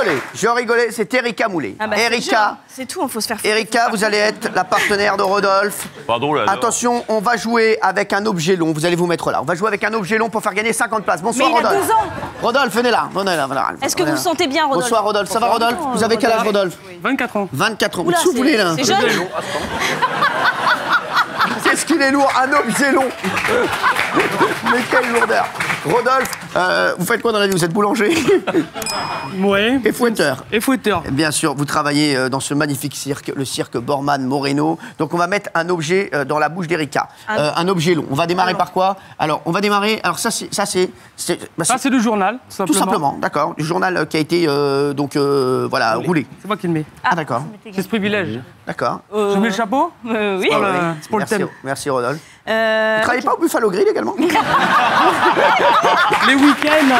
rigolais, c'est Erika Moulet. Ah bah, Erika, c'est tout, il faut se faire. Erika, vous allez être la partenaire de Rodolphe. Pardon, là. Attention, on va jouer avec un objet long. Vous allez vous mettre là. On va jouer avec un objet long pour faire gagner 50 places. Bonsoir, Mais il a Rodolphe. 12 ans. Rodolphe, venez là. Est-ce que vous le sentez bien, Rodolphe? Bonsoir, Rodolphe. Ça va, Rodolphe? Vous avez quel âge, Rodolphe? 24 ans. 24 ans. Oula, Qu'est-ce que vous voulez, là? C'est jeune. Qu'est-ce qu'il est lourd? Un objet long. Mais quelle lourdeur. Rodolphe, vous faites quoi dans la vie? Vous êtes boulanger? Ouais. Et fouetteur? Et fouetteur. Bien sûr, vous travaillez dans ce magnifique cirque, le cirque Borman Moreno. Donc on va mettre un objet dans la bouche d'Erika. Un objet long. On va démarrer par quoi? Alors, on va démarrer... Alors ça, c'est Ça, c'est le journal, tout simplement. tout simplement, d'accord. Du journal qui a été, voilà, roulé. C'est moi qui le mets. Ah, d'accord. J'ai ce privilège. D'accord. Je mets le chapeau? Oui. C'est pour le thème. Merci, Rodolphe. Vous travaillez pas au Buffalo Grill également? Les week-ends.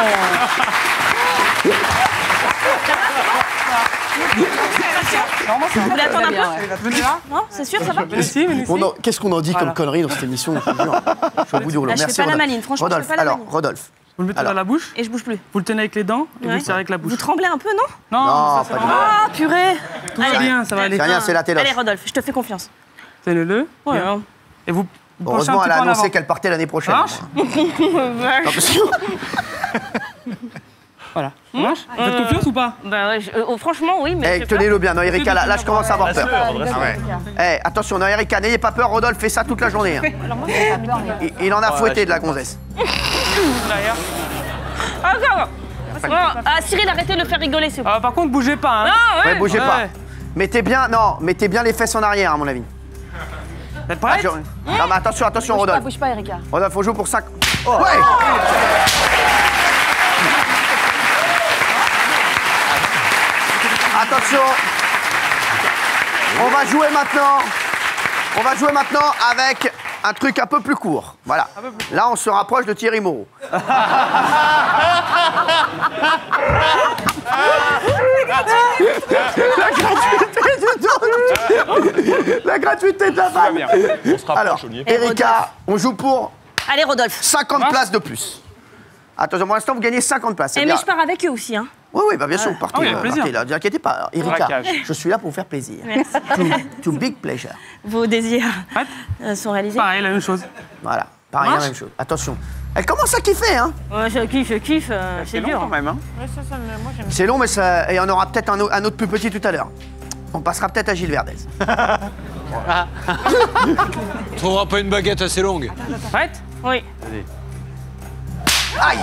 Vous voulez attendre un peu? Non, c'est sûr, ça va? Ici, Qu'est-ce qu'on en dit comme conneries dans cette émission? Je suis au bout du rouleau. Là, je Merci, fais pas la Rodolphe. maline, franchement, Rodolphe, je fais pas la alors, maline. Rodolphe. Vous le mettez Alors. dans la bouche, Et je bouge plus. vous le tenez avec les dents et vous Ouais. le serrez avec la bouche. Vous tremblez un peu, non? Non, Non, ça pas va. du tout. Ah, purée. Tout va bien, ça va aller. C'est rien, c'est la téloche. Allez, Rodolphe, je te fais confiance. Tenez-le. Ouais. Bien. Et vous penchez un Heureusement, petit elle a peu en annoncé avant. qu'elle partait l'année prochaine. Marche. Non, parce que- Voilà. Ça marche? Vous faites confiance ou pas? Bah ouais, franchement, oui, mais. Eh, tenez-le bien. Non, Erika, là, je commence à avoir peur. Rassure, rassure. Eh, attention, non, Erika, n'ayez pas peur. Rodolphe fait ça toute la journée. Hein. Il en a fouetté de la gonzesse. Derrière. Ah, ça va. Ah, Cyril, arrêtez de le faire rigoler, s'il vous plaît. Ah, par contre, bougez pas. Hein. Ah, ouais. Ouais, bougez pas. Ouais. Mettez bien les fesses en arrière, à mon avis. Vous êtes prête? Non, mais attention, Rodolphe. Bouge pas, Erika. Rodolphe, on joue pour 5. Ouais! Attention. On va jouer maintenant avec un truc un peu plus court. Voilà. Là, on se rapproche de Thierry Moreau. La gratuité de la vanne. On se rapproche, Alors, Ollier. Erika, on joue pour Allez, Rodolphe. 50 places de plus. Attention, pour l'instant, vous gagnez 50 places. c'est Eh, bien. mais je pars avec eux aussi, hein. Oui, bah bien sûr, vous partez. Ah oui, avec plaisir. Partez, là, ne vous inquiétez pas. Alors, Erika, Braquage. je suis là pour vous faire plaisir. Merci. To big pleasure. Vos désirs Prête? sont réalisés. Pareil, la même chose. Voilà, pareil, la Marche. même chose. Attention. Elle commence à kiffer, hein. Ouais, je kiffe, c'est long dur. quand même, hein. C'est long, mais ça... et on aura peut-être un autre plus petit tout à l'heure. On passera peut-être à Gilles Verdez. Tu trouveras pas une baguette assez longue. Prête? Oui. Aïe!